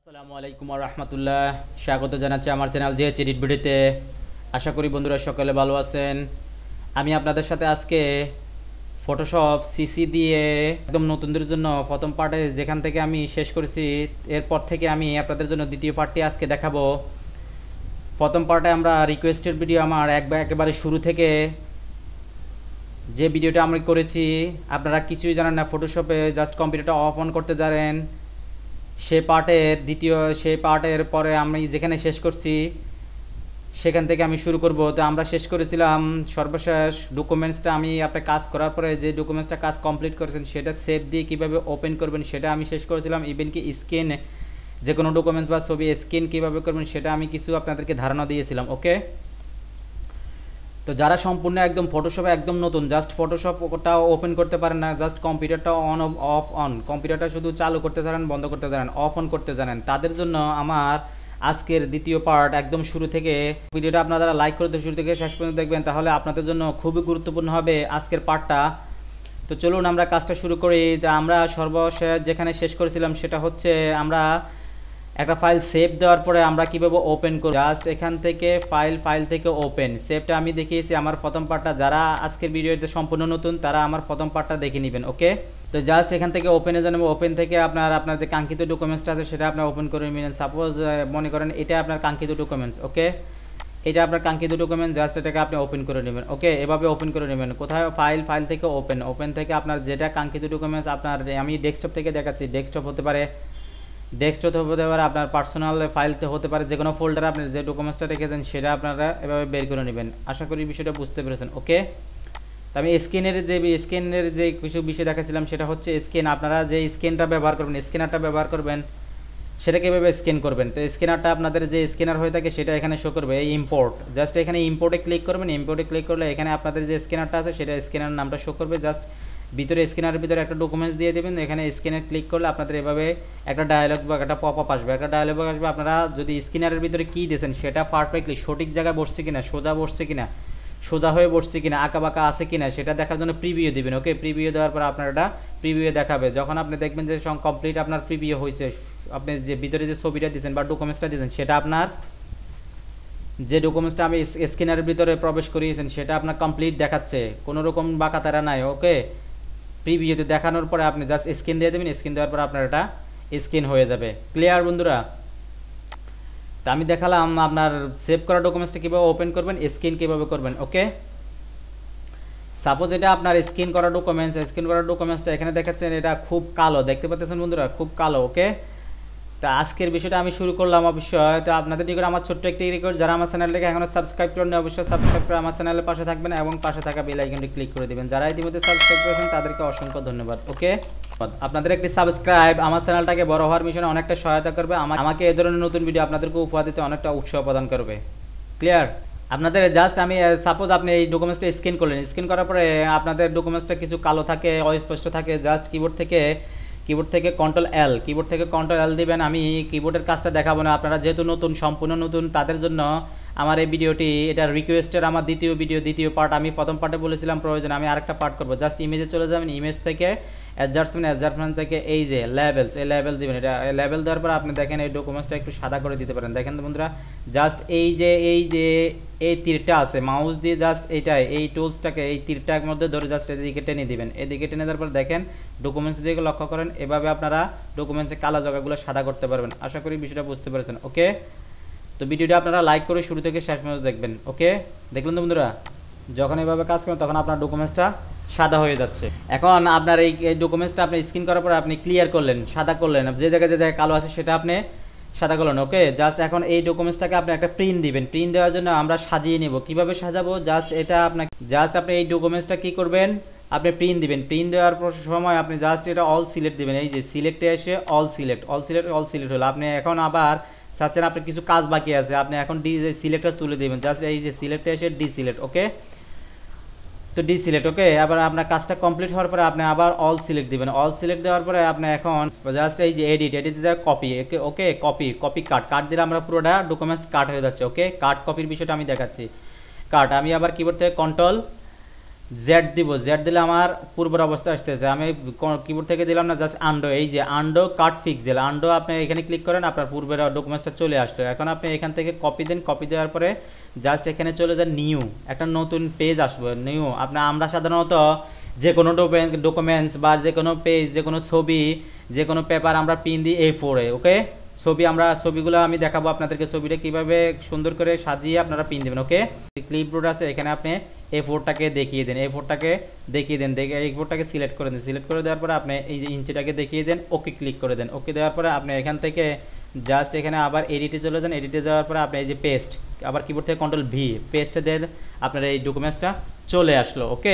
আসসালামু আলাইকুম ওয়া রাহমাতুল্লাহ। স্বাগত জানাচ্ছি আমার চ্যানেল জেএচ এডিট ভিডিওতে। আশা করি বন্ধুরা সকলে ভালো আছেন। আমি আপনাদের সাথে আজকে ফটোশপ সিসি দিয়ে একদম নতুনদের জন্য প্রথম পার্টে যেখান থেকে আমি শেষ করেছি এরপর থেকে আমি আপনাদের জন্য দ্বিতীয় পার্টটি আজকে দেখাবো। প্রথম পার্টে আমরা রিকোয়েস্টের ভিডিও আমার একেবারে শুরু থেকে যে ভিডিওটা আমি করেছি, আপনারা কিছুই জানেন না, ফটোশপে জাস্ট কম্পিউটারটা অফ অন করতে জানেন, সেই পার্টের পরে আমি যেখানে শেষ করছি সেখান থেকে আমি শুরু করব। তো আমরা শেষ করেছিলাম সর্বশেষ ডকুমেন্টসটা, আমি আপনার কাজ করার পরে যে ডকুমেন্টসটা কাজ কমপ্লিট করেছেন সেটা সেভ দিয়ে কীভাবে ওপেন করবেন সেটা আমি শেষ করেছিলাম। ইভেন কি স্ক্যান, যে কোনো ডকুমেন্টস বা ছবি স্ক্যান কীভাবে করবেন সেটা আমি কিছু আপনাদেরকে ধারণা দিয়েছিলাম। ওকে, তো যারা সম্পূর্ণ একদম ফটোশপে একদম নতুন, জাস্ট ফটোশপটা ওপেন করতে পারেন না, জাস্ট কম্পিউটারটা অন কম্পিউটারটা শুধু চালু করতে জানেন, বন্ধ করতে জানেন, অফ অন করতে জানেন, তাদের জন্য আমার আজকের দ্বিতীয় পার্ট একদম শুরু থেকে। ভিডিওটা আপনারা লাইক করতে শুরু থেকে শেষ পর্যন্ত দেখবেন, তাহলে আপনাদের জন্য খুবই গুরুত্বপূর্ণ হবে আজকের পার্টটা। তো চলুন আমরা কাজটা শুরু করি। আমরা সর্বশেষ যেখানে শেষ করেছিলাম সেটা হচ্ছে আমরা একটা ফাইল সেভ দেওয়ার পরে আমরা কীভাবে ওপেন করি। জাস্ট এখান থেকে ফাইল থেকে ওপেন সেভটা আমি দেখিয়েছি আমার প্রথম পার্টটা। যারা আজকের ভিডিওতে সম্পূর্ণ নতুন তারা আমার প্রথম পার্টটা দেখে নেবেন। ওকে, তো জাস্ট এখান থেকে ওপেনে জানাবো। ওপেন থেকে আপনার যে কাঙ্ক্ষিত ডকুমেন্টসটা আছে সেটা আপনার ওপেন করে নেবেন। সাপোজ মনে করেন এটা আপনার কাঙ্ক্ষিত ডকুমেন্টস। ওকে, এটা আপনার কাঙ্ক্ষিত ডকুমেন্ট, জাস্ট এটাকে আপনি ওপেন করে নেবেন। ওকে, এভাবে ওপেন করে নেবেন। কোথায়? ফাইল থেকে ওপেন থেকে আপনার যেটা কাঙ্ক্ষিত ডকুমেন্টস, আপনার আমি ডেস্কটপ থেকে দেখাচ্ছি, ডেস্কটপ হতে পারে আপনার পার্সোনাল ফাইলতে হতে পারে, যে কোনো ফোল্ডারে আপনি যে ডকুমেন্টসটা রেখেছেন সেটা আপনারা এভাবে বের করে নেবেন। আশা করি বিষয়টা বুঝতে পেরেছেন। ওকে, তো আমি স্ক্যানের যে কিছু বিষয় দেখাচ্ছিলাম সেটা হচ্ছে স্ক্যান। আপনারা যে স্ক্যানারটা ব্যবহার করবেন সেটা কীভাবে স্ক্যান করবেন। তো স্ক্যানারটা আপনাদের যে স্ক্যানার হয়ে থাকে সেটা এখানে শো করবে, এই ইম্পোর্ট। জাস্ট এখানে ইম্পোর্টে ক্লিক করবেন। ইম্পোর্টে ক্লিক করলে এখানে আপনাদের যে স্ক্যানারটা আছে সেটা স্ক্যানার নামটা শো করবে। জাস্ট ভিতরে স্ক্যানারের ভিতরে একটা ডকুমেন্টস দিয়ে দেবেন। এখানে স্ক্যানে ক্লিক করলে আপনাদের এভাবে একটা ডায়ালগ বা একটা পপ আপ আসবে, আপনারা যদি স্ক্যানারের ভিতরে কী দিয়েছেন সেটা পারফেক্টলি সঠিক জায়গায় বসছে কিনা, সোজা হয়ে বসছে কিনা, আঁকা বাঁকা আছে কিনা সেটা দেখার জন্য প্রিভিউ দিবেন। ওকে, প্রিভিউ দেওয়ার পর আপনার এটা প্রিভিউ দেখাবে। যখন আপনি দেখবেন যে কমপ্লিট আপনার প্রিভিউ হয়েছে, আপনি যে ভিতরে যে ছবিটা দিয়েছেন বা ডকুমেন্টসটা দিয়েছেন সেটা আপনার যে ডকুমেন্টসটা আমি স্ক্যানারের ভিতরে প্রবেশ করিয়েছেন সেটা আপনার কমপ্লিট দেখাচ্ছে, কোনো রকম বাঁকা তারা নাই। ওকে, প্রিভিউতে দেখানোর পরে আপনি জাস্ট স্ক্যান দিয়ে দেবেন। স্ক্যান দেওয়ার পর আপনার এটা স্ক্যান হয়ে যাবে। ক্লিয়ার বন্ধুরা? তা আমি দেখালাম আপনার সেভ করা ডকুমেন্টসটা কীভাবে ওপেন করবেন, স্ক্যান কীভাবে করবেন। ওকে, সাপোজ এটা আপনার স্ক্যান করা ডকুমেন্টসটা এখানে দেখাচ্ছেন, এটা খুব কালো দেখতে পাচ্ছেন বন্ধুরা, খুব কালো। ওকে, তা আজকের বিষয়টা আমি শুরু করলাম। অবশ্যই তো আপনাদের নিকট আমার ছোট্ট একটি রিকোয়েস্ট, যারা আমার চ্যানেলটাকে এখনও সাবস্ক্রাইব করেন অবশ্যই সাবস্ক্রাইব করে আমার চ্যানেলের পাশে থাকবেন এবং পাশে থাকা বেল আইকনটি ক্লিক করে দেবেন। যারা ইতিমধ্যে সাবস্ক্রাইব করেছেন তাদেরকে অসংখ্য ধন্যবাদ। ওকে, আপনাদের একটি সাবস্ক্রাইব আমার চ্যানেলটাকে বড় হওয়ার মিশনে অনেকটা সহায়তা করবে, আমাকে এই ধরনের নতুন ভিডিও আপনাদেরকে উপহার দিতে অনেকটা উৎসাহ প্রদান করবে। ক্লিয়ার? আপনাদের জাস্ট আমি সাপোজ আপনি এই ডকুমেন্টসটা স্ক্যান করলেন, স্ক্যান করার পরে আপনাদের ডকুমেন্টসটা কিছু কালো থাকে, অস্পষ্ট থাকে, জাস্ট কিবোর্ড থেকে কন্ট্রোল এল দিবেন। আমি কিবোর্ডের কাজটা দেখাবো না, আপনারা যেহেতু নতুন, সম্পূর্ণ নতুন, তাদের জন্য আমার এই ভিডিওটি, এটা রিকোয়েস্টের আমার দ্বিতীয় পার্ট। আমি প্রথম পার্টে বলেছিলাম প্রয়োজন আমি আরেকটা পার্ট করবো। জাস্ট ইমেজে চলে যাবেন, ইমেজ থেকে অ্যাডজাস্টমেন্ট থেকে এই যে লেভেলস, এই লেভেল দিবেন। এটা লেভেল দেওয়ার পর আপনি দেখেন এই ডকুমেন্টসটা একটু সাদা করে দিতে পারেন। দেখেন বন্ধুরা, জাস্ট এই যে এই তীরটা আছে, মাউস দিয়ে জাস্ট এই টুলসটাকে এই তীরটার মধ্যে ধরে জাস্ট এদিকে টেনে দিবেন। এদিকে টেনে দেওয়ার পর দেখেন ডকুমেন্টস দিকে লক্ষ্য করেন, এভাবে আপনারা ডকুমেন্টসের কালো জায়গাগুলো সাদা করতে পারবেন। আশা করি বিষয়টা বুঝতে পেরেছেন। ওকে, তো ভিডিওটা আপনারা লাইক করে শুরু থেকে শেষ পর্যন্ত দেখবেন। ওকে, দেখলেন তো বন্ধুরা, যখন এভাবে কাজ করেন তখন আপনার ডকুমেন্টসটা সাদা হয়ে যাচ্ছে। এখন আপনার এই ডকুমেন্টসটা আপনি স্ক্যান করার পর আপনি ক্লিয়ার করলেন, সাদা করলেন, যে জায়গায় কালো আছে সেটা আপনি সাদা করলেন। ওকে, জাস্ট এখন এই ডকুমেন্টসটাকে আপনি একটা প্রিন্ট দিবেন। প্রিন্ট দেওয়ার জন্য আমরা সাজিয়ে নেব। কিভাবে সাজাবো? আপনি এই ডকুমেন্টসটা কি করবেন, আপনি প্রিন্ট দিবেন। প্রিন্ট দেওয়ার সময় আপনি জাস্ট এটা অল সিলেক্ট দিবেন। এই যে সিলেক্টে এসে অল সিলেক্ট হলো। আপনি এখন আবার চাচ্ছেন আপনার কিছু কাজ বাকি আছে, আপনি এখন সিলেক্টটা তুলে দেবেন। জাস্ট এই যে সিলেক্টে এসে ডিসিলেক্ট। ওকে, তো ডিসিলেক্ট। ওকে, আবার আপনার কাজটা কমপ্লিট হওয়ার পরে আপনি আবার অল সিলেক্ট দিবেন। অল সিলেক্ট দেওয়ার পরে আপনি এখন জাস্ট এই যে এডিট দিতে কপি। ওকে, কপি কাট দিলে আমরা পুরোটা ডকুমেন্টস কাট হয়ে যাচ্ছে। ওকে, কাট কপির বিষয়টা আমি দেখাচ্ছি। আমি আবার কিবোর্ড থেকে জেড দিব, জেড দিলে আমার পূর্বের অবস্থা আসতেছে। আমি কিবোর্ড থেকে দিলাম না, জাস্ট আন্ডো, এই যে আন্ডো কাট পিক্সেল, আন্ডো আপনি এখানে ক্লিক করেন, আপনার পূর্বের ডকুমেন্টসটা চলে আসলো। এখন আপনি এখান থেকে কপি দেন, কপি দেওয়ার পরে জাস্ট এখানে চলে যান নিউ, একটা নতুন পেজ আসবে নিউ। আমরা সাধারণত যে কোনো ডকুমেন্টস বা যে কোনো পেজ, যে কোনো ছবি, যে কোনো পেপার আমরা পিন দিই A4-এ। ওকে, ছবিগুলো আমি দেখাবো আপনাদেরকে, ছবিটা কিভাবে সুন্দর করে সাজিয়ে আপনারা পিন দেবেন। ওকে, ক্লিপবোর্ড আছে এখানে, আপনি A4টাকে দেখিয়ে দেন, A4টাকে দেখিয়ে দেন, A4টাকে সিলেক্ট করে দেন, সিলেক্ট করে দেওয়ার পরে আপনি এই যে ইঞ্চিটাকে দেখিয়ে দেন, ওকে ক্লিক করে দেন। ওকে দেওয়ার পরে আপনি এখান থেকে জাস্ট এখানে আবার এডিটে চলে যান, এডিটে যাওয়ার পরে আপনি এই যে পেস্ট, আবার কিবোর্ড থেকে Ctrl+V, পেস্টে দেন, আপনার এই ডকুমেন্টসটা চলে আসলো। ওকে,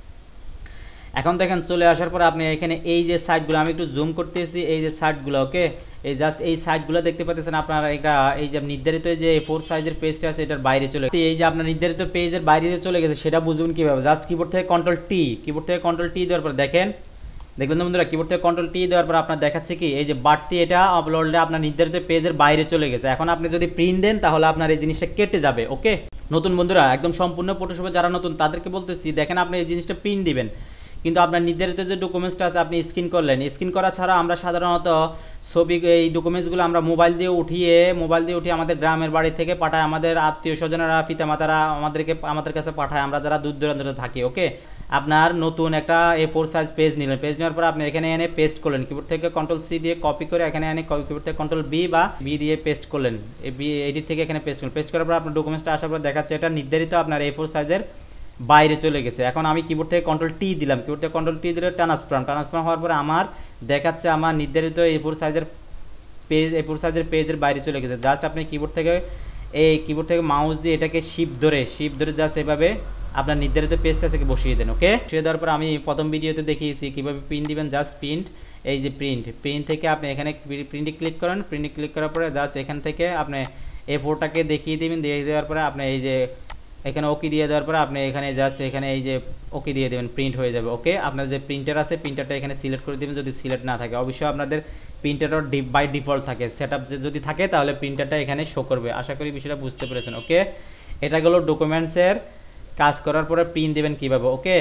এখন দেখেন চলে আসার পর আপনি এখানে এই যে সাইটগুলো, আমি একটু জুম করতেছি, এই যে সাইটগুলো, ওকে, এই জাস্ট এই সাইটগুলো দেখতে পাচ্ছেন আপনারা। এটা এই যে নির্ধারিত যে A4 সাইজের পেজটা আছে এটার বাইরে চলে গেছে। এই যে আপনার নির্ধারিত পেজের বাইরে চলে গেছে সেটা বুঝবেন কিভাবে, জাস্ট কিবোর্ড থেকে Ctrl+T দেওয়ার পর দেখেন, দেখবেন বন্ধুরা, কিবোর্ড থেকে Ctrl+T দেওয়ার পর আপনার দেখাচ্ছে কি এই যে বাড়তি, এটা আপলোডে আপনার নির্ধারিত পেজের বাইরে চলে গেছে। এখন আপনি যদি প্রিন্ট দেন তাহলে আপনার এই জিনিসটা কেটে যাবে। ওকে, নতুন বন্ধুরা, একদম সম্পূর্ণ ফটোশপে যারা নতুন তাদেরকে বলতেছি, দেখেন আপনি এই জিনিসটা প্রিন্ট দিবেন, কিন্তু আপনার নির্ধারিত যে ডকুমেন্টসটা আছে আপনি স্ক্যান করলেন, স্ক্যান করা ছাড়া আমরা সাধারণত ছবি, এই ডকুমেন্টসগুলো আমরা মোবাইল দিয়ে উঠিয়ে আমাদের গ্রামের বাড়ি থেকে পাঠায়, আমাদের আত্মীয় স্বজনেরা, পিতামাতারা আমাদের কাছে পাঠায়, আমরা যারা দূর দূরান্তে থাকি। ওকে, আপনার নতুন একটা A4 সাইজ পেজ নিলেন, পেজ নেওয়ার পর আপনি এখানে এনে পেস্ট করলেন, কিবোর্ড থেকে Ctrl+C দিয়ে কপি করে এখানে এনে কিবোর্ড থেকে Ctrl+B বা B দিয়ে পেস্ট করলেন, এডিট থেকে এখানে পেস্ট করলেন। পেস্ট করার পর আপনার ডকুমেন্টসটা আসার পর দেখাচ্ছে এটা নির্ধারিত আপনার A4 সাইজের বাইরে চলে গেছে। এখন আমি কিবোর্ড থেকে Ctrl+T দিলাম, কিবোর্ড থেকে Ctrl+T দিলে ট্রান্সফার হওয়ার পরে আমার দেখাচ্ছে আমার নির্ধারিত A4 সাইজের পেজের বাইরে চলে গেছে। জাস্ট আপনি কিবোর্ড থেকে মাউস দিয়ে এটাকে শিফট ধরে জাস্ট এভাবে আপনার নির্ধারিত পেজটা থেকে বসিয়ে দেন। ওকে, বসিয়ে দেওয়ার পর আমি প্রথম ভিডিওতে দেখিয়েছি কিভাবে প্রিন্ট দিবেন। জাস্ট এই যে প্রিন্ট থেকে আপনি এখানে প্রিন্টে ক্লিক করেন, প্রিন্টে ক্লিক করার পরে জাস্ট এখান থেকে আপনি A4টাকে দেখিয়ে দেবেন, দিয়ে দেওয়ার পরে আপনি এই যে এখানে ওকে দিয়ে দেওয়ার পরে আপনি এখানে জাস্ট এখানে এই যে ওকে দিয়ে দেবেন, প্রিন্ট হয়ে যাবে। ওকে, আপনার যে প্রিন্টার আছে প্রিন্টারটা এখানে সিলেক্ট করে দেবেন, যদি সিলেক্ট না থাকে অবশ্যই আপনাদের প্রিন্টারটা বাই ডিফল্ট থাকে, সেটআপ যদি থাকে তাহলে প্রিন্টারটা এখানে শো করবে। আশা করি বিষয়টা বুঝতে পেরেছেন। ওকে, এটা গেল ডকুমেন্টসের কাজ করার পরে প্রিন্ট দেবেন কিভাবে। ওকে,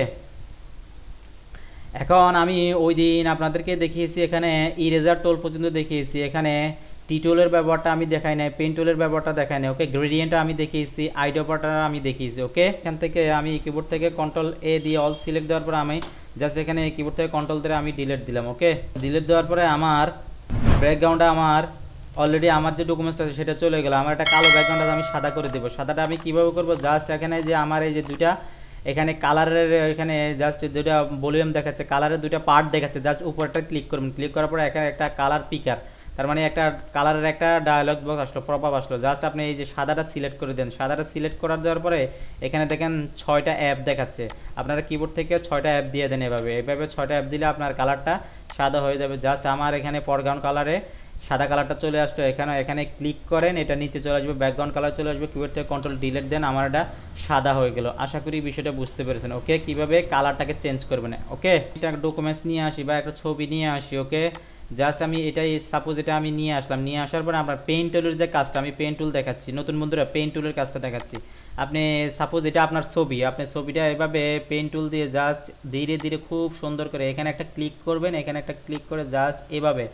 এখন আমি ওই দিন আপনাদেরকে দেখিয়েছি, এখানে ইরেজার টোল পর্যন্ত দেখিয়েছি, এখানে টি টুলের ব্যবহারটা আমি দেখাই নাই, পেন টুলের ব্যবহারটা দেখাই নাই। ওকে, গ্রেডিয়েন্টটা আমি দেখিয়েছি, আইড্রপারটা আমি দেখিয়েছি। ওকে, এখান থেকে আমি কিবোর্ড থেকে Ctrl+A দিয়ে অল সিলেক্ট দেওয়ার পর আমি জাস্ট এখানে কিবোর্ড থেকে Ctrl ধরে আমি ডিলিট দিলাম। ওকে, ডিলিট দেওয়ার পরে আমার ব্যাকগ্রাউন্ডটা আমার অলরেডি আমার যে ডকুমেন্টসটা আছে সেটা চলে গেল। আমার একটা কালো ব্যাকগ্রাউন্ড আমি সাদা করে দেবো। সাদাটা আমি কীভাবে করবো, জাস্ট এখানে যে আমার এই যে দুইটা এখানে কালারের, এখানে জাস্ট দুইটা ভলিউম দেখাচ্ছে, কালারের দুইটা পার্ট দেখাচ্ছে, জাস্ট উপরটা ক্লিক করবেন, ক্লিক করার পরে এখানে একটা কালার পিকার, তার মানে একটা কালারের একটা ডায়ালগ বক্স আসলো, পপআপ আসলো। জাস্ট আপনি এই যে সাদাটা সিলেক্ট করে দেন, সাদাটা সিলেক্ট করার দেওয়ার পরে এখানে দেখেন 6টা অ্যাপ দেখাচ্ছে, আপনারা কিবোর্ড থেকে 6টা অ্যাপ দিয়ে দেন। এভাবে 6টা অ্যাপ দিলে আপনার কালারটা সাদা হয়ে যাবে। জাস্ট আমার এখানে ফরগ্রাউন্ড কালারে সাদা কালারটা চলে আসলো, এখানে ক্লিক করেন, এটা নিচে চলে আসবে, ব্যাকগ্রাউন্ড কালার চলে আসবে, কিবোর্ড থেকে Ctrl ডিলিট দেন, আমার এটা সাদা হয়ে গেল। আশা করি বিষয়টা বুঝতে পেরেছেন। ওকে, কিভাবে কালারটাকে চেঞ্জ করবেন। ওকে, এটা ডকুমেন্টস নিয়ে আসি বা একটা ছবি নিয়ে আসি। ওকে, জাস্ট আমি এটাই সাপোজ এটা আমি নিয়ে আসলাম, নিয়ে আসার পরে আমরা পেন টুলের যে কাজটা, আমি পেন টুল দেখাচ্ছি নতুন বন্ধুরা, পেন টুলের কাজটা দেখাচ্ছি। আপনি সাপোজ এটা আপনার ছবি, আপনি ছবিটা এভাবে পেন টুল দিয়ে জাস্ট ধীরে ধীরে খুব সুন্দর করে এখানে একটা ক্লিক করবেন, এখানে একটা ক্লিক করে জাস্ট এভাবে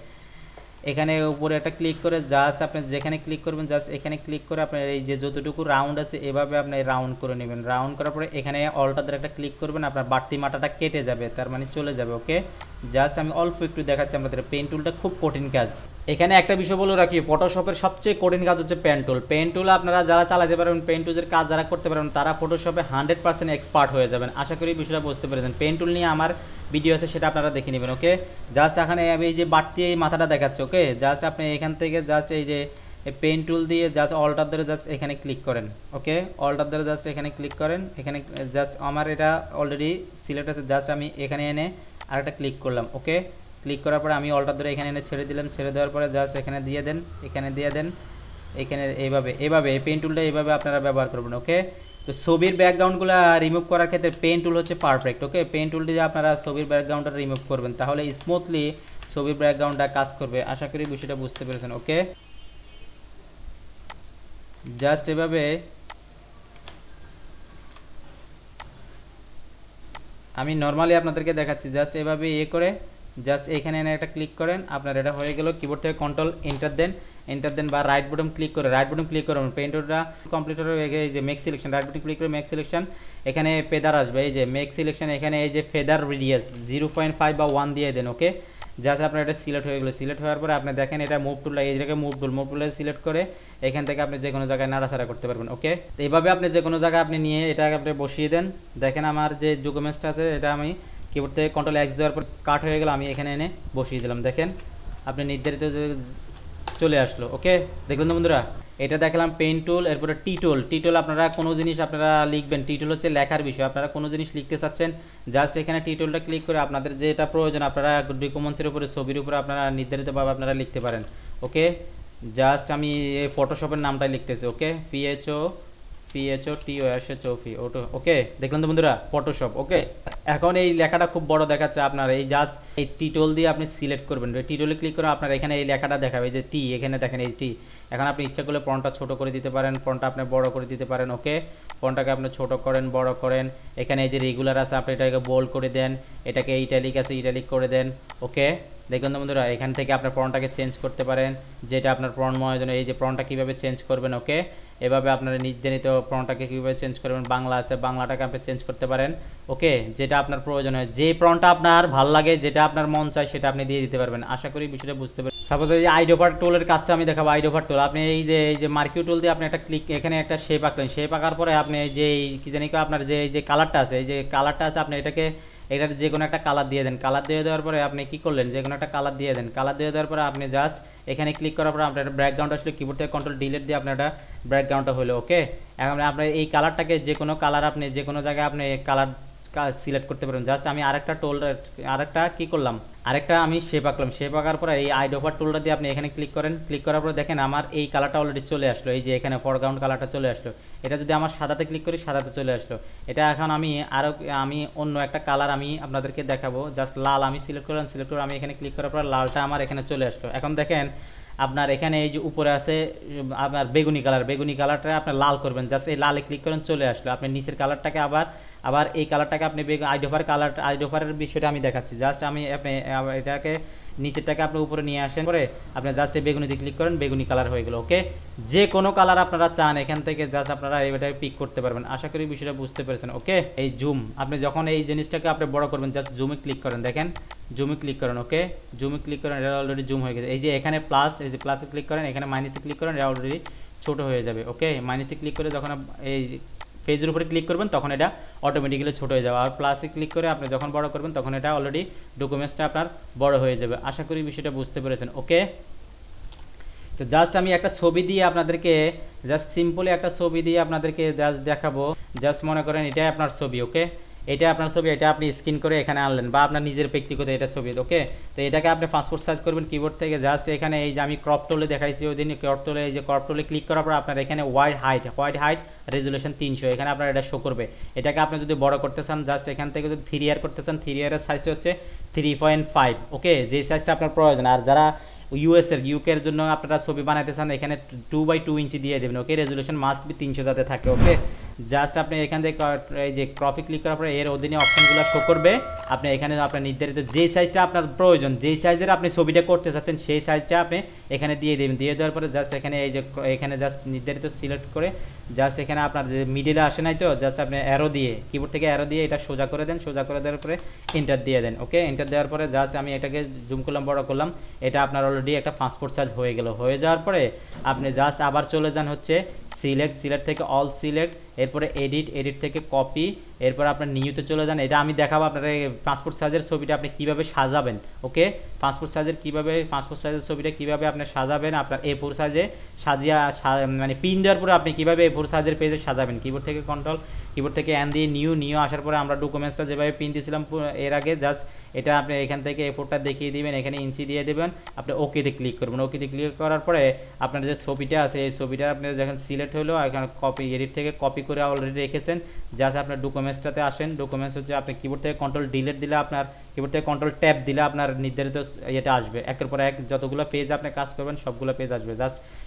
এখানে উপরে একটা ক্লিক করে জাস্ট আপনি যেখানে ক্লিক করবেন জাস্ট এখানে ক্লিক করে আপনার এই যে যতটুকু রাউন্ড আছে এভাবে আপনি রাউন্ড করে নেবেন। রাউন্ড করার পরে এখানে অলটাতে একটা ক্লিক করবেন, আপনার বাড়তি মাথাটা কেটে যাবে, তার মানে চলে যাবে। ওকে, জাস্ট আমি অল্প একটু দেখাচ্ছি আমাদের পেন টুলটা খুব কঠিন কাজ। এখানে একটা বিষয় বলে রাখি, ফটোশপের সবচেয়ে কঠিন কাজ হচ্ছে পেন টুল। পেন টুল আপনারা যারা চালাতে পারবেন, পেন টুলের কাজ যারা করতে পারবেন তারা ফটোশপে 100% এক্সপার্ট হয়ে যাবেন। আশা করি বিষয়টা বুঝতে পেরেছেন। পেন টুল নিয়ে আমার ভিডিও আছে, সেটা আপনারা দেখে নেবেন। ওকে, জাস্ট এখানে আমি এই যে বাড়তি এই মাথাটা দেখাচ্ছে। ওকে, জাস্ট আপনি এখান থেকে জাস্ট এই যে পেন টুল দিয়ে জাস্ট অল্টার ধরে জাস্ট এখানে ক্লিক করেন। ওকে, অল্টার ধরে জাস্ট এখানে ক্লিক করেন, এখানে জাস্ট আমার এটা অলরেডি সিলেক্ট আছে, জাস্ট আমি এখানে এনে আরেকটা ক্লিক করলাম। ওকে, ক্লিক করার পরে আমি অল্টার ধরে এখানে এনে ছেড়ে দিলাম, ছেড়ে দেওয়ার পরে জাস্ট এখানে দিয়ে দেন, এখানে এইভাবে এই পেন টুলটা এইভাবে আপনারা ব্যবহার করবেন। ওকে, তো ছবির ব্যাকগ্রাউন্ডগুলো রিমুভ করার ক্ষেত্রে পেন টুল হচ্ছে পারফেক্ট। ওকে, পেন টুল দিয়ে আপনারা ছবির ব্যাকগ্রাউন্ডটা রিমুভ করবেন, তাহলে স্মুথলি ছবির ব্যাকগ্রাউন্ডটা কাজ করবে। আশা করি বিষয়টা বুঝতে পেরেছেন। ওকে, জাস্ট এভাবে আমি নর্মালি আপনাদেরকে দেখাচ্ছি, জাস্ট এভাবে করে জাস্ট এখানে এনে একটা ক্লিক করেন, আপনার এটা হয়ে গেল। কিবোর্ড থেকে কন্ট্রোল এন্টার দেন বা রাইট বাটন ক্লিক করুন, পেইন্টটা কমপ্লিট হয়ে গেছে। এই যে make selection, right button click করে মেক সিলেকশন, এখানে ফেদার আসবে, এই যে মেক সিলেকশন, এখানে এই যে ফেদার রেডিয়াস 0.5 বা 1 দিয়ে দেন। ওকে, জাস্ট আপনার এটা সিলেক্ট হয়ে গেলো। সিলেক্ট হওয়ার পরে আপনি দেখেন এটা মুভ টুল, এই জায়গায় মুভ টুলে সিলেক্ট করে এখান থেকে আপনি যে কোনো জায়গায় নাড়াচাড়া করতে পারবেন। ওকে, তো এইভাবে আপনি যে কোনো জায়গায় আপনি নিয়ে এটা আপনি বসিয়ে দেন। দেখেন আমার যে ডকুমেন্টসটা আছে এটা আমি কিবোর্ড থেকে কন্ট্রোল এক্স দেওয়ার পর কাট হয়ে গেল, আমি এখানে এনে বসিয়ে দিলাম। দেখেন আপনি নির্ধারিত চলে আসলো। ওকে, দেখলেন তো বন্ধুরা, এটা দেখালাম পেন টুল। এরপরে টি টুল আপনারা কোনো জিনিস আপনারা লিখবেন, টি টুল হচ্ছে লেখার বিষয়। আপনারা কোনো জিনিস লিখতে চাচ্ছেন, জাস্ট এখানে টি টুলটা ক্লিক করে আপনাদের যেটা প্রয়োজন আপনারা ডকুমেন্টসের উপরে, ছবির উপরে আপনারা নির্ধারিতভাবে আপনারা লিখতে পারেন। ওকে, জাস্ট আমি ফটোশপের নামটাই লিখতেছি। ওকে, PHOTOSHOP ওকে, দেখলেন তো বন্ধুরা ফটোশপ। ওকে, এখন এই লেখাটা খুব বড় দেখাচ্ছে, আপনার এই জাস্ট এই টি টুল দিয়ে আপনি সিলেক্ট করবেন। টি টুলে ক্লিক করে আপনার এখানে এই লেখাটা দেখাবে, যে টি, এখানে দেখেন এই টি। এখন আপনি ইচ্ছা করলে ফন্টটা ছোট করে দিতে পারেন, ফন্টটা আপনি বড় করে দিতে পারেন। ওকে, ফন্টটাকে আপনি ছোট করেন, বড় করেন। এখানে এই যে রেগুলার আছে আপনি এটাকে বোল্ড করে দেন, এটাকে ইটালিক আছে ইটালিক করে দেন। ওকে, দেখুন তো বন্ধুরা, এখান থেকে আপনার ফন্টটাকে চেঞ্জ করতে পারেন, যেটা আপনার ফন্ট মহাজন। এই যে ফন্টটা কীভাবে চেঞ্জ করবেন। ওকে, এভাবে আপনারা নির্ধারিত ফন্টটাকে কীভাবে চেঞ্জ করবেন, বাংলা আছে বাংলাটাকে আপনি চেঞ্জ করতে পারেন। ওকে, যেটা আপনার প্রয়োজন হয়, যে ফন্টটা আপনার ভালো লাগে, যেটা আপনার মন চায় সেটা আপনি দিয়ে দিতে পারবেন। আশা করি বিষয়টা বুঝতে পারবেন। সাপোজ এই আইডোভার টুলের কাজটা আমি দেখাবো। আইডোভার টুল, আপনি এই যে মার্কিউ টুল দিয়ে আপনি একটা ক্লিক, এখানে একটা শেপ আঁকলেন। শেপ আঁকার পরে আপনি যে কি জানি আপনার যে কালারটা আছে, এই যে কালারটা আছে, আপনি এটার যে কোনো একটা কালার দিয়ে দেন। কালার দিয়ে দেওয়ার পরে আপনি কি করলেন, যে কোনো একটা কালার দিয়ে দেন। কালার দিয়ে দেওয়ার পরে আপনি জাস্ট এখানে ক্লিক করার পরে আপনার ব্যাকগ্রাউন্ড আসলে কিবোর্ড থেকে কন্ট্রোল ডিলিট দিয়ে আপনার একটা ব্যাকগ্রাউন্ডটা হলো। ওকে, এখন আপনার এই কালারটাকে যে কোনো কালার আপনি যে কোনো জায়গায় আপনি কালার সিলেক্ট করতে পারবেন। জাস্ট আমি আরেকটা কি করলাম, আরেকটা আমি শেপ আঁকলাম। শেপ আঁকার পরে এই আইডোভার টুলটা দিয়ে আপনি এখানে ক্লিক করেন। ক্লিক করার পরে দেখেন আমার এই কালারটা অলরেডি চলে আসলো, এই যে এখানে ফরগ্রাউন্ড কালারটা চলে আসলো। এটা যদি আমার সাদাতে ক্লিক করি, সাদাতে চলে আসলো। এটা এখন আমি অন্য একটা কালার আমি আপনাদেরকে দেখাবো। জাস্ট লাল আমি সিলেক্ট করলাম, সিলেক্ট করে আমি এখানে ক্লিক করার পর লালটা আমার এখানে চলে আসলো। এখন দেখেন আপনার এখানে এই যে উপরে আছে আপনার বেগুনি কালারটা আপনার লাল করবেন। জাস্ট এই লালে ক্লিক করেন, চলে আসলো। আপনি নিচের কালারটাকে আবার এই কালারটাকে আপনি আইডোভারের বিষয়টা আমি দেখাচ্ছি। জাস্ট আপনি এটাকে নিচেরটাকে আপনি উপরে নিয়ে আসেন, পরে আপনি জাস্ট এই বেগুনিতে ক্লিক করেন, বেগুনি কালার হয়ে গেল। ওকে, যে কোনো কালার আপনারা চান এখান থেকে জাস্ট আপনারা এটাকে পিক করতে পারবেন। আশা করি বিষয়টা বুঝতে পেরেছেন। ওকে, এই জুম, আপনি যখন এই জিনিসটাকে আপনি বড় করবেন, জাস্ট জুমে ক্লিক করেন। দেখেন জুমে ক্লিক করেন। ওকে, জুমে ক্লিক করেন, এটা অলরেডি জুম হয়ে গেছে। এই যে এখানে প্লাস, এই যে প্লাসে ক্লিক করেন, এখানে মাইনাসে ক্লিক করেন, এটা অলরেডি ছোট হয়ে যাবে। ওকে, মাইনাসে ক্লিক করে যখন এই পেজের উপরে ক্লিক করবেন তখন এটা অটোমেটিক্যালি ছোট হয়ে যাবে। আর প্লাসে ক্লিক করে আপনি যখন বড় করবেন তখন এটা অলরেডি ডকুমেন্টসটা আপনার বড় হয়ে যাবে। আশা করি বিষয়টা বুঝতে পেরেছেন। ওকে, তো জাস্ট আমি একটা ছবি দিয়ে আপনাদেরকে, জাস্ট সিম্পলি একটা ছবি দিয়ে আপনাদেরকে জাস্ট দেখাবো। জাস্ট মনে করেন এটাই আপনার ছবি। ওকে, এটা আপনার ছবি, এটা আপনি স্ক্রিন করে এখানে আনলেন, বা আপনার নিজের ব্যক্তিগত এটা ছবি। ওকে, তো এটাকে আপনি পাসপোর্ট সার্চ করবেন কিবোর্ড থেকে। জাস্ট এখানে এই যে আমি ক্রপ টুলে দেখাইছি ওই দিন, ক্রপ টুলে, এই যে ক্রপ টুলে ক্লিক করার পর আপনার এখানে হোয়াইট হাইট রেজুলেশন 300, এখানে আপনার এটা শো করবে। এটাকে আপনি যদি বড় করতে চান, জাস্ট এখান থেকে যদি 3 করতে চান, 3 সাইজটা হচ্ছে 3.5। ওকে, যে সাইজটা আপনার প্রয়োজন। আর যারা ইউকের জন্য আপনারা ছবি বানাইতে চান, এখানে 2x2 ইঞ্চি দিয়ে দেবেন। ওকে, রেজুলেশন মাস্ট বি 300 যাতে থাকে। ওকে, জাস্ট আপনি এখান থেকে এই যে ক্রপে ক্লিক করার পরে এর অধীনে অপশনগুলো শো করবে। আপনি এখানে আপনার নির্ধারিত যে সাইজটা আপনার প্রয়োজন, যেই সাইজের আপনি ছবিটা করতে চাচ্ছেন সেই সাইজটা আপনি এখানে দিয়ে দেবেন। দিয়ে দেওয়ার পরে জাস্ট এখানে এই যে এখানে জাস্ট নির্ধারিত সিলেক্ট করে জাস্ট এখানে আপনার যে মিডিলে আসে নাই তো, জাস্ট আপনি অ্যারো দিয়ে, কিবোর্ড থেকে অ্যারো দিয়ে এটা সোজা করে দেন। সোজা করে দেওয়ার পরে এন্টার দিয়ে দেন। ওকে, এন্টার দেওয়ার পরে জাস্ট আমি এটাকে জুম করলাম, বড় করলাম। এটা আপনার অলরেডি একটা পাসপোর্ট সাইজ হয়ে গেল। হয়ে যাওয়ার পরে আপনি জাস্ট আবার চলে যান হচ্ছে সিলেক্ট থেকে অল সিলেক্ট, এরপরে এডিট থেকে কপি, এরপর আপনার নিউতে চলে যান। এটা আমি দেখাবো আপনার পাসপোর্ট সাইজের ছবিটা আপনি কীভাবে সাজাবেন। ওকে, পাসপোর্ট সাইজের ছবিটা কীভাবে আপনি সাজাবেন, আপনার A4 সাইজে সাজিয়ে মানে পিন দেওয়ার পরে আপনি কীভাবে A4 সাইজের পেজে সাজাবেন। কিবোর্ড থেকে এন দিয়ে নিউ আসার পরে আমরা ডকুমেন্টসটা যেভাবে পিন দিয়েছিলাম এর আগে, জাস্ট এটা আপনি এখান থেকে A4টা দেখিয়ে দিবেন, এখানে ইঞ্চি দিয়ে দেবেন, আপনি ওকেতে ক্লিক করবেন। ওকেতে ক্লিক করার পরে আপনার যে ছবিটা আছে এই ছবিটা আপনি যখন সিলেক্ট হলো, এখানে কপি, এডিট থেকে কপি করে অলরেডি রেখেছেন। জাস্ট আপনার ডকুমেন্টসটাতে আসেন। ডকুমেন্টস হচ্ছে আপনি কিবোর্ড থেকে কন্ট্রোল ডিলিট দিলে, আপনার কিবোর্ড থেকে কন্ট্রোল ট্যাব দিলে আপনার নির্ধারিত এটা আসবে। একের পর এক যতগুলো পেজ আপনি কাজ করবেন সবগুলো পেজ আসবে। জাস্ট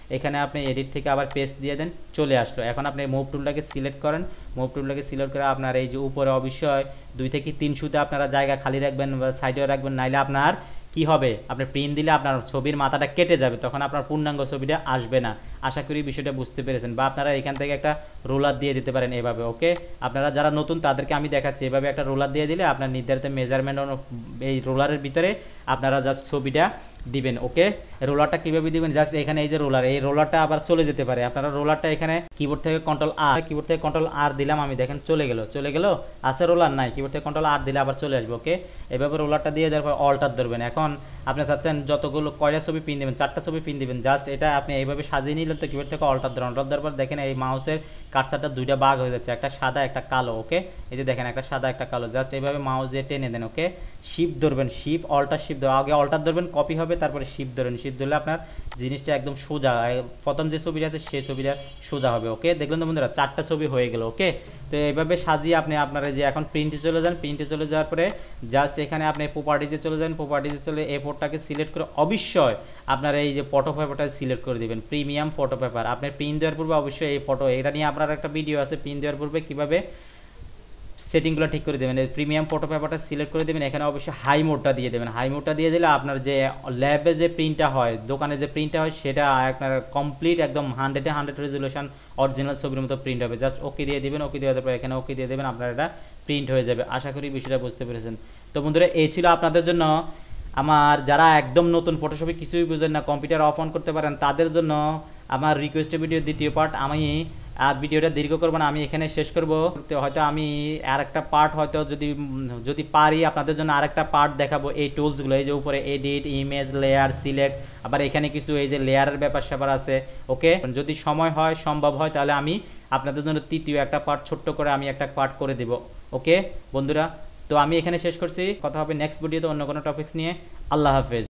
এখানে আপনি এডিট থেকে আবার পেস্ট দিয়ে দেন, চলে আসলো। এখন আপনি মুভ টুলটাকে সিলেক্ট করেন, মুভ টুলটাকে সিলেক্ট করে আপনার এই যে উপরে অবশ্যই 2 থেকে 3 সুতে আপনারা জায়গা খালি রাখবেন বা সাইডেও রাখবেন, নাইলে আপনার কি হবে, আপনি প্রিন্ট দিলে আপনার ছবির মাথাটা কেটে যাবে, তখন আপনার পূর্ণাঙ্গ ছবিটা আসবে না। আশা করি বিষয়টা বুঝতে পেরেছেন। বা আপনারা এখান থেকে একটা রোলার দিয়ে দিতে পারেন এভাবে, ওকে। আপনারা যারা নতুন তাদেরকে আমি দেখাচ্ছি, এভাবে একটা রোলার দিয়ে দিলে আপনার নির্ধারিত মেজারমেন্ট এই রোলারের ভিতরে আপনারা জাস্ট ছবিটা দিবেন, ওকে। রোলারটা কীভাবে দিবেন, জাস্ট এখানে এই যে রোলার, এই রোলারটা আবার চলে যেতে পারে। আপনারা রোলারটা এখানে কিবোর্ড থেকে কন্ট্রোল আর দিলাম আমি, দেখেন চলে গেল। আছে রোলার নাই, কিবোর্ড থেকে কন্ট্রোল আর দিলে আবার চলে আসবে, ওকে। এভাবে রোলারটা দিয়ে দেওয়ার পর অল্টার ধরবেন। এখন আপনি চাচ্ছেন যতগুলো কয়টা ছবি পিন দেবেন, 4টা ছবি পিন দিবেন, জাস্ট এটা আপনি এইভাবে সাজিয়ে নিলেন। তো কিবোর্ড থেকে অল্টার দেওয়ার পর দেখেন এই মাউসের কার্সারটা 2টা ভাগ হয়ে যাচ্ছে, একটা সাদা একটা কালো, ওকে। এই যে দেখেন একটা সাদা একটা কালো, জাস্ট এইভাবে মাউস দিয়ে টেনে দেন, ওকে। শিফট ধরবেন, অল্টার শিফট ধরবেন, আগে অল্টার ধরবেন, কপি হবে, তারপরে শিফট ধরবেন। শিফট ধরলে আপনার জিনিসটা একদম সোজা, প্রথম যে ছবিটা আছে সেই ছবিটা সোজা হবে, ওকে। দেখলেন তো বন্ধুরা 4টা ছবি হয়ে গেল, ওকে। তো এইভাবে সাজিয়ে আপনি আপনার যে এখন প্রিন্টে চলে যান, প্রিন্টে চলে যাওয়ার পরে জাস্ট এখানে আপনি প্রপার্টিতে চলে যান, প্রপার্টিতে চলে A4টাকে সিলেক্ট করে অবশ্যই আপনার এই যে ফটো পেপারটা সিলেক্ট করে দিবেন, প্রিমিয়াম ফটো পেপার। আপনি প্রিন্ট দেওয়ার পূর্বে অবশ্যই এই ফটো, এটা নিয়ে আপনার একটা ভিডিও আছে, প্রিন্ট দেওয়ার পূর্বে কীভাবে সেটিংগুলো ঠিক করে দেবেন। প্রিমিয়াম ফটো পেপারটা সিলেক্ট করে দেবেন, এখানে অবশ্যই হাই মোডটা দিয়ে দেবেন। হাই মোডটা দিয়ে দিলে আপনার যে ল্যাবে যে প্রিন্টটা হয়, দোকানে যে প্রিন্টটা হয়, সেটা আপনার কমপ্লিট একদম 100-এ 100 রেজুলেশন অরিজিনাল ছবির মতো প্রিন্ট হবে। জাস্ট ওকে দিয়ে দিবেন, ওকে দেওয়ার পর এখানে ওকে দিয়ে দেবেন, আপনার এটা প্রিন্ট হয়ে যাবে। আশা করি বিষয়টা বুঝতে পেরেছেন। তো বন্ধুরা এই ছিল আপনাদের জন্য আমার, যারা একদম নতুন ফটোশপে কিছুই বুঝেন না, কম্পিউটার অফ অন করতে পারেন, তাদের জন্য আমার রিকোয়েস্টের ভিডিও দ্বিতীয় পার্ট। আমি আর ভিডিওটা দীর্ঘ করবো না, আমি এখানে শেষ করব। হয়তো আমি আর একটা পার্ট হয়তো যদি পারি আপনাদের জন্য আরেকটা পার্ট দেখাবো এই টুলসগুলো, এই যে উপরে এডিট, ইমেজ, লেয়ার, সিলেক্ট, আবার এখানে কিছু এই যে লেয়ারের ব্যাপার স্যাপার আছে, ওকে। যদি সময় হয়, সম্ভব হয়, তাহলে আমি আপনাদের জন্য তৃতীয় একটা পার্ট ছোট্ট করে আমি একটা পার্ট করে দেব, ওকে বন্ধুরা। তো আমি এখানে শেষ করছি, কথা হবে নেক্সট ভিডিওতে অন্য কোনো টপিকস নিয়ে। আল্লাহ হাফেজ।